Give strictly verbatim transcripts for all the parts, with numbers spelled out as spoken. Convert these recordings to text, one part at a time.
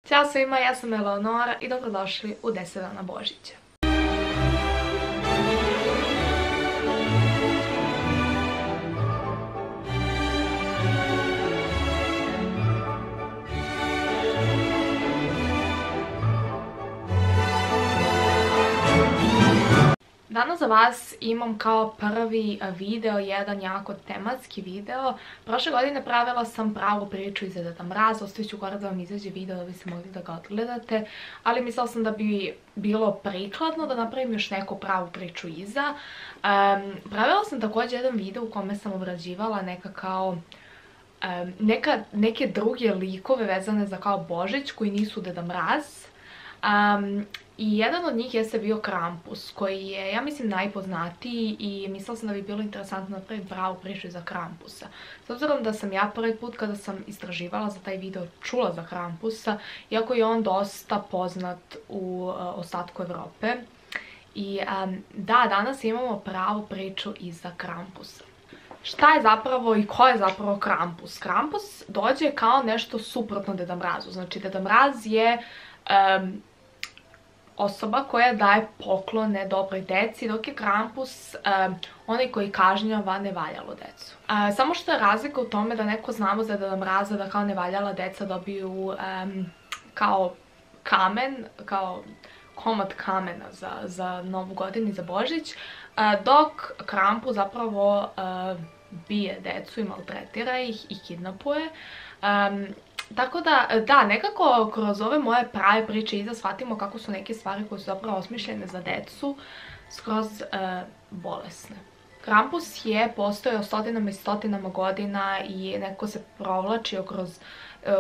Ćao svima, ja sam Eleonora i dobrodošli u deset dana Božića. Danas za vas imam kao prvi video jedan jako tematski video. Prošle godine pravila sam pravu priču iza Deda Mraza, ostavit ću gore da vam izađe video da biste mogli da ga odgledate, ali mislila sam da bi bilo prikladno da napravim još neku pravu priču iza. Um, pravila sam također jedan video u kome sam obrađivala neka kao um, neka, neke druge likove vezane za kao Božić koji nisu Deda Mraz. Um, I jedan od njih jeste bio Krampus, koji je, ja mislim, najpoznatiji i mislila sam da bi bilo interesantno napraviti pravu priču za Krampusa. S obzirom da sam ja prvi put kada sam istraživala za taj video čula za Krampusa, iako je on dosta poznat u uh, ostatku Evrope. I um, da, danas imamo pravu priču i za Krampusa. Šta je zapravo i ko je zapravo Krampus? Krampus dođe kao nešto suprotno Deda Mrazu. Znači, Deda Mraz je Um, osoba koja daje poklone dobroj deci, dok je Krampus um, onaj koji kažnjava nevaljalo decu. Uh, samo što je razlika u tome da neko znamo za Deda Mraza da kao nevaljala deca dobiju um, kao kamen, kao komad kamena za, za Novu godinu i za Božić, uh, dok Krampus zapravo uh, bije decu i maltretira ih i kidnapuje. Um, Tako da, da, nekako kroz ove moje prave priče iza shvatimo kako su neke stvari koje su zapravo osmišljene za decu skroz e, bolesne. Krampus je postojao stotinama i stotinama godina i nekako se provlačio kroz e,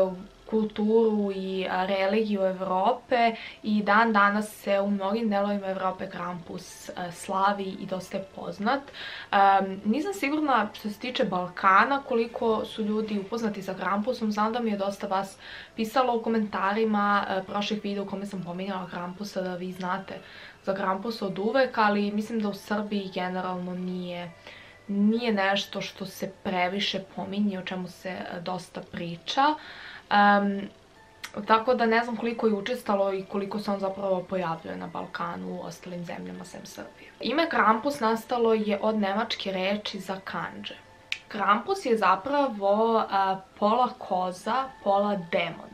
kulturu i religiju Evrope i dan danas se u mnogim delovima Evrope Krampus uh, slavi i dosta je poznat. Um, nisam sigurna što se tiče Balkana koliko su ljudi upoznati sa Krampusom, znam da mi je dosta vas pisalo u komentarima uh, prošlih videa u kome sam pominjala Krampusa da vi znate za Krampusa od uvek, ali mislim da u Srbiji generalno nije nije nešto što se previše pominje, o čemu se uh, dosta priča. Um, tako da ne znam koliko je učestalo i koliko se on zapravo pojavljuje na Balkanu u ostalim zemljama sem Srbije. Ime Krampus nastalo je od nemačke reči za kandže. Krampus je zapravo uh, pola koza, pola demon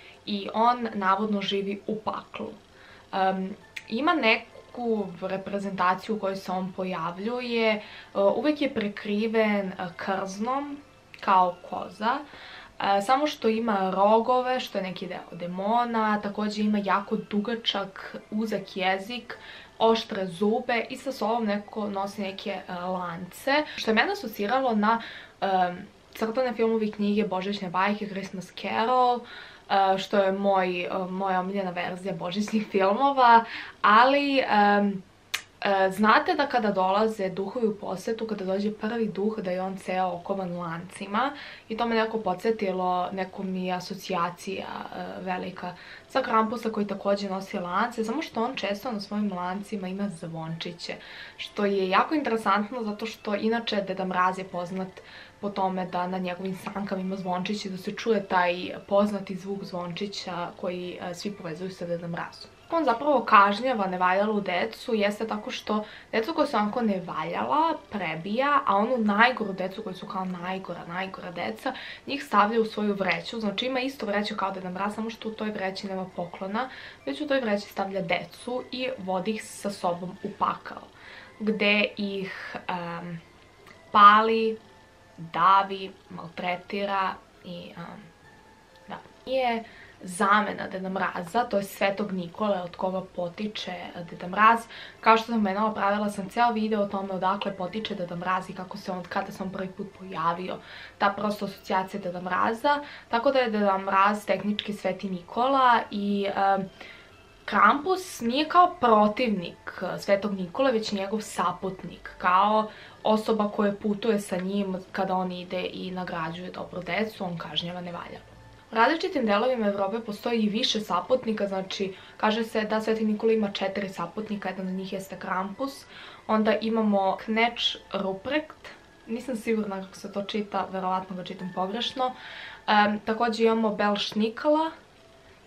i on navodno živi u paklu. Um, ima neku reprezentaciju u kojoj se on pojavljuje, uh, uvek je prekriven uh, krznom kao koza. E, samo što ima rogove, što je neki deo demona, također ima jako dugačak, uzak jezik, oštre zube i sa sobom neko nosi neke e, lance, što je mene asociralo na e, crtane filmove i knjige Božićne bajke, Christmas Carol, e, što je moj, e, moja omiljena verzija božićnih filmova, ali E, znate da kada dolaze duhovi u posetu, kada dođe prvi duh, da je on ceo okovan lancima i to me neko podsjetilo, neko mi je asocijacija uh, velika sa Krampusa koji također nosi lance, samo što on često na svojim lancima ima zvončiće, što je jako interesantno zato što inače Deda Mraz je poznat po tome da na njegovim sankama ima zvončiće, da se čuje taj poznati zvuk zvončića koji uh, svi povezuju sa Deda Mrazom. On zapravo kažnjava nevaljalu decu jeste tako što decu koja su onako nevaljala prebija, a onu najgoru decu koji su kao najgora, najgora deca, njih stavlja u svoju vreću. Znači ima isto vreću kao Deda Mraz, samo što u toj vreći nema poklona, već u toj vreći stavlja decu i vodi ih sa sobom u pakao, gde ih um, pali, davi, maltretira i um, da. Nije zamena Deda Mraza, to je Svetog Nikole od koga potiče Deda Mraz. Kao što sam menala, pravila sam ceo video o tome odakle potiče Deda Mraz i kako se on, kada se on prvi put pojavio, ta prosto asocijacija Deda Mraza. Tako da je Deda Mraz tehnički Sveti Nikola i um, Krampus nije kao protivnik Svetog Nikole, već njegov saputnik, kao osoba koja putuje sa njim kada on ide i nagrađuje dobru decu, on kažnjava nevaljalo. U različitim delovima Evrope postoji i više saputnika, znači kaže se da Sveti Nikola ima četiri saputnika, jedan od njih jeste Krampus, onda imamo Kneč Ruprecht, nisam sigurna kako se to čita, verovatno ga čitam pogrešno, um, također imamo Belšnikala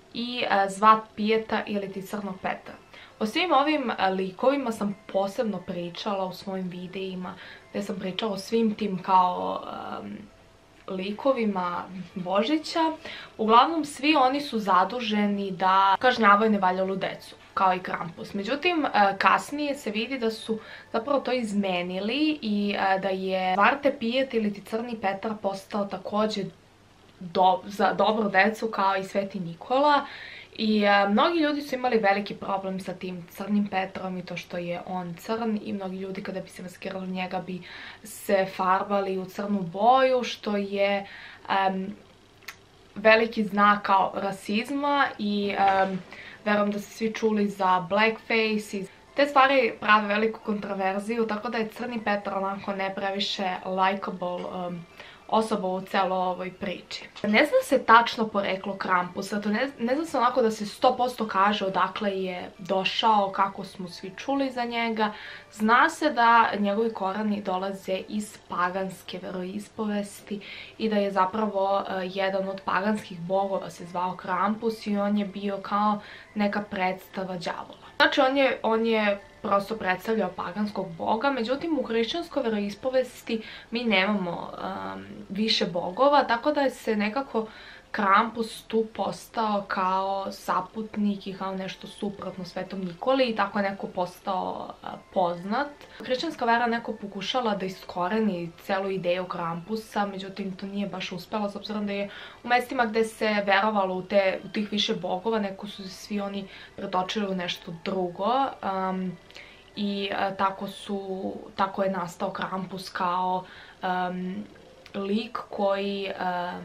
i Zvat Pijeta ili ti Crnog Petra. O svim ovim likovima sam posebno pričala u svojim videima, gdje sam pričala o svim tim kao um, likovima Božića. Uglavnom svi oni su zaduženi da kažnjavaju nevaljalu decu, kao i Krampus. Međutim, kasnije se vidi da su zapravo to izmenili i da je Zvarte Pijet ili ti Crni Petar postao također do, za dobro decu kao i Sveti Nikola. I a, mnogi ljudi su imali veliki problem sa tim Crnim Petrom i to što je on crn, i mnogi ljudi kada bi se maskirali njega bi se farbali u crnu boju, što je um, veliki znak kao rasizma i um, verujem da ste svi čuli za blackface i te stvari prave veliku kontroverziju, tako da je Crni Petar onako ne previše likeable um, osoba u celo ovoj priči. Ne zna se tačno poreklo Krampusa, to ne, ne zna se onako da se sto posto kaže odakle je došao, kako smo svi čuli za njega. Zna se da njegovi koreni dolaze iz paganske veroispovesti i da je zapravo uh, jedan od paganskih bogova se zvao Krampus i on je bio kao neka predstava đavola. Znači on je, on je prosto predstavljao paganskog boga, međutim u hrišćanskoj veroispovesti mi nemamo um, više bogova, tako da je se nekako Krampus tu postao kao saputnik i kao nešto suprotno Svetom Nikoli i tako je neko postao uh, poznat. Hrišćanska vera neko pokušala da iskoreni celu ideju Krampusa, međutim to nije baš uspelo, s obzirom da je u mestima gde se verovalo u, te, u tih više bogova, neko su svi oni pretočili u nešto drugo. Um, I uh, tako, su, tako je nastao Krampus kao um, lik koji uh,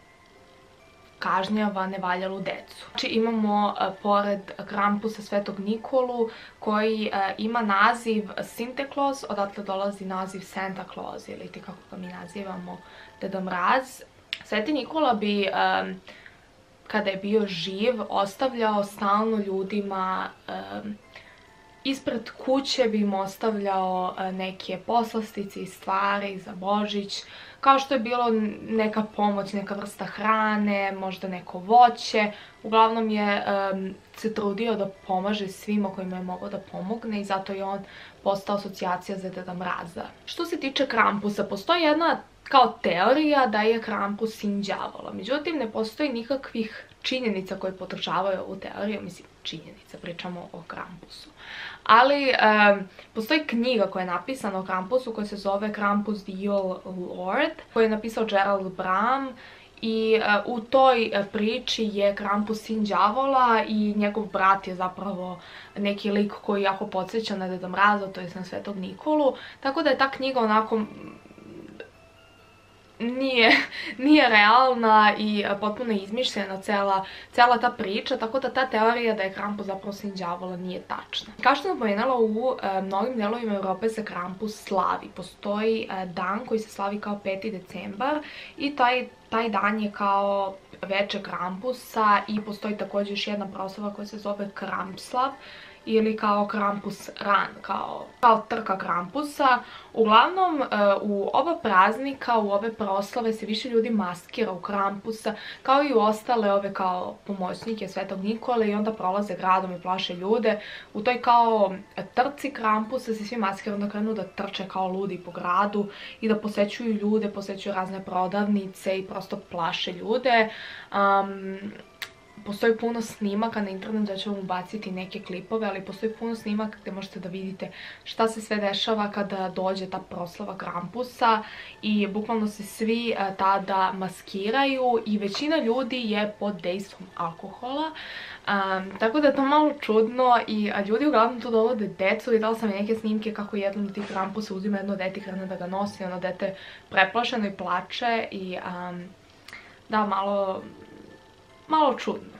kažnjava nevaljalu decu. Znači imamo uh, pored Krampusa Svetog Nikolu koji uh, ima naziv Sinte Claus, odatle dolazi naziv Santa Claus ili ti kako ga mi nazivamo Deda Mraz. Sveti Nikola bi um, kada je bio živ ostavljao stalno ljudima um, ispred kuće bi im ostavljao neke poslastice i stvari za Božić, kao što je bilo neka pomoć, neka vrsta hrane, možda neko voće. Uglavnom je um, se trudio da pomaže svima kojima je mogao da pomogne i zato je on postao asocijacija za Deda Mraza. Što se tiče Krampusa, postoji jedna kao teorija da je Krampus sin đavola. Međutim, ne postoji nikakvih činjenica koje podržavaju ovu teoriju, mislim činjenica, pričamo o Krampusu. Ali um, postoji knjiga koja je napisana o Krampusu koja se zove Krampus the Yule Lord, koju je napisao Gerald Bram i uh, u toj uh, priči je Krampus sin đavola i njegov brat je zapravo neki lik koji jako podsjeća na Deda Mraza, to je na Svetog Nikolu, tako da je ta knjiga onako Nije, nije realna i potpuno izmišljena cela, cela ta priča, tako da ta teorija da je Krampus zapravo sin đavola nije tačna. Kao što sam pomenula, u e, mnogim delovima Evrope se Krampus slavi. Postoji e, dan koji se slavi kao peti decembar i taj, taj dan je kao veče Krampusa i postoji također još jedna proslava koja se zove Krampslav ili kao Krampus ran, kao, kao trka Krampusa. Uglavnom, u oba praznika, u ove proslave se više ljudi maskira u Krampusa, kao i u ostale ove kao pomoćnike Svetog Nikole i onda prolaze gradom i plaše ljude. U toj kao trci Krampusa se svi maskira onda krenu da trče kao ludi po gradu i da posećuju ljude, posećuju razne prodavnice i prosto plaše ljude. Um, Postoji puno snimaka na internetu, da ću vam ubaciti neke klipove, ali postoji puno snimaka gdje možete da vidite šta se sve dešava kada dođe ta proslava Krampusa i bukvalno se svi tada maskiraju i većina ljudi je pod dejstvom alkohola. Um, tako da je to malo čudno i ljudi uglavnom tu dovode decu. Videla sam i neke snimke kako jedan od tih Krampusa uzima jedno dete i krene da ga nosi, ono dete preplašeno i plače i um, da, malo, malo čudno.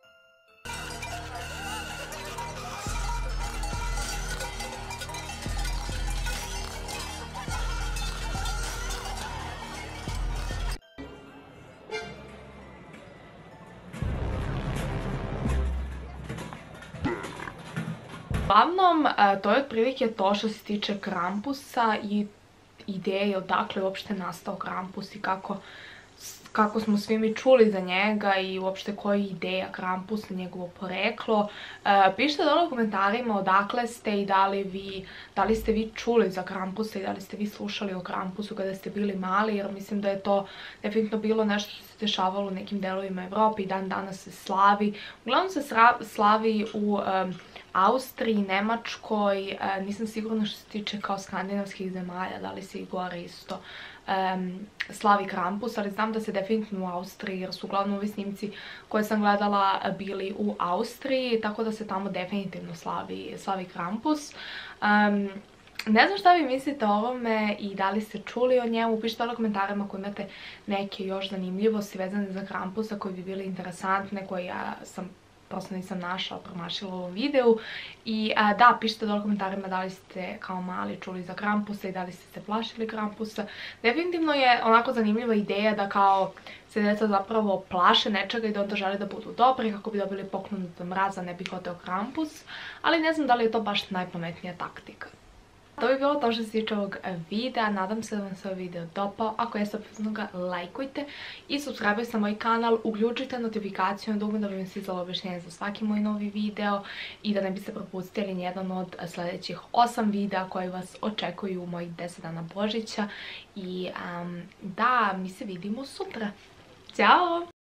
Uglavnom, to je otprilike to što se tiče Krampusa i ideje odakle je uopšte nastao Krampus i kako kako smo svi mi čuli za njega i uopšte koja je ideja Krampusa, njegovo poreklo. E, pišite dole u komentarima odakle ste i da li, vi, da li ste vi čuli za Krampusa i da li ste vi slušali o Krampusu kada ste bili mali, jer mislim da je to definitivno bilo nešto što se dešavalo u nekim delovima Evrope i dan danas se slavi. Uglavnom se slavi u um, Austriji, Nemačkoj, e, nisam sigurna što se tiče kao skandinavskih zemalja, da li se i gore isto um, slavi Krampus, ali znam da se definitivno u Austriji, jer su uglavnom ovi snimci koje sam gledala bili u Austriji, tako da se tamo definitivno slavi, slavi Krampus. Um, Ne znam šta vi mislite o ovome i da li ste čuli o njemu, pišite u komentarima ako imate neke još zanimljivosti vezane za Krampusa koje bi bili interesantne, koje ja sam prosto nisam našla, promašila u ovom videu. I a, da, pišite dole u komentarima da li ste kao mali čuli za Krampusa i da li ste se plašili Krampusa. Definitivno je onako zanimljiva ideja da kao se djeca zapravo plaše nečega i da onda žele da budu dobri kako bi dobili poklon od mraza, ne bi hoteo Krampus, ali ne znam da li je to baš najpametnija taktika. To bi bilo to što se tiče ovog videa, nadam se da vam se ovaj video dopao, ako jeste obavezno ga lajkujte i subscribe-ujte na moj kanal, uključite notifikaciju na dugme da bi vam stizalo objašnjenje za svaki moj novi video i da ne biste propustili nijedan od sljedećih osam videa koji vas očekuju u mojih deset dana Božića i um, da, mi se vidimo sutra. Ćao!